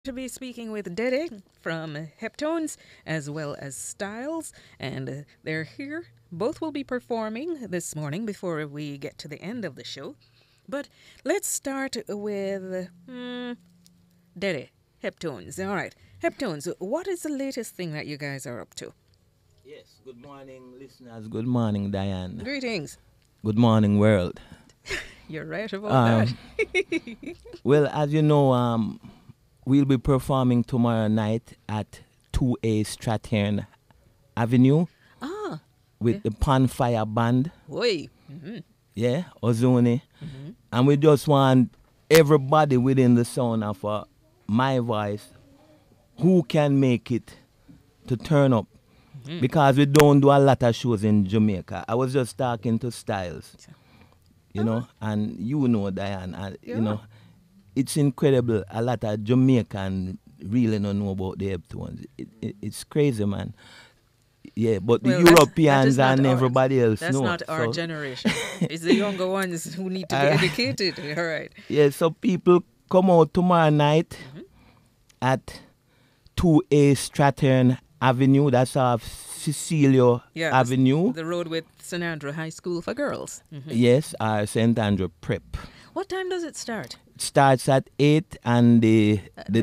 To be speaking with Dede from Heptones as well as Styles, and they're here. Both will be performing this morning before we get to the end of the show. But let's start with Dede, Heptones. All right, Heptones, what is the latest thing that you guys are up to? Yes, good morning, listeners. Good morning, Diane. Greetings. Good morning, world. You're right about that. Well, as you know, we'll be performing tomorrow night at 2A Strathern Avenue with the Panfire Band. Oi. Yeah, Ozone. And we just want everybody within the sound of my voice who can make it to turn up. Because we don't do a lot of shows in Jamaica. I was just talking to Styles, you know, and you know, Diane, you know, it's incredible. A lot of Jamaican really don't know about the Heptones. It's crazy, man. Yeah, but Well, the Europeans that is and not everybody else That's know. not our So, generation. It's the younger ones who need to be educated. All right. yeah, so people come out tomorrow night at 2A Strathern Avenue. That's off Cecilia Yeah, Avenue. the road with St. Andrew High School for girls. Yes, St. Andrew Prep. What time does it start? Starts at 8 and the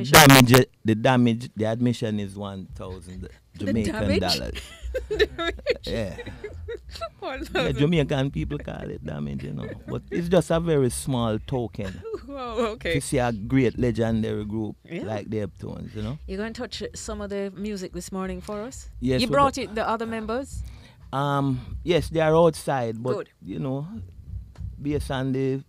admission is 1,000 Jamaican damage? dollars. Yeah. One Yeah, thousand. Jamaican people call it damage, you know. But it's just a very small token Wow, okay. to see a great legendary group Yeah. like the Heptones, you know. You're going to touch some of the music this morning for us? Yes, You we brought it, the other members? Yes, they are outside, but Good. you know, based on the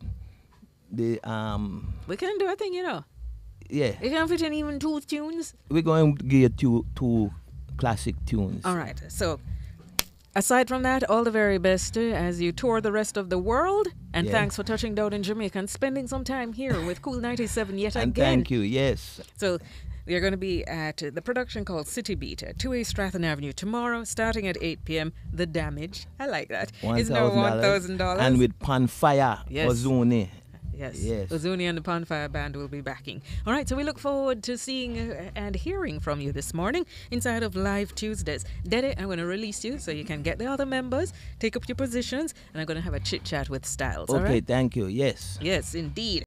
We can do a thing, you know. yeah, You can fit in even 2 tunes. we're going to get two classic tunes. All right. So, aside from that, all the very best as you tour the rest of the world. And Yeah. thanks for touching down in Jamaica and spending some time here with Cool 97 yet And again. thank you, yes. So, you're going to be at the production called City Beat at 2A Strathern Avenue tomorrow, starting at 8 p.m. The Damage. I like that. It's now $1,000. And with Panfire Yes. Ozone. Yes. Yes. Ozuni and the Panfire Band will be backing. All right, so we look forward to seeing and hearing from you this morning inside of Live Tuesdays. Dede, I'm going to release you so you can get the other members, take up your positions, and I'm going to have a chit-chat with Styles. All Okay, right? thank you, yes. Yes, indeed.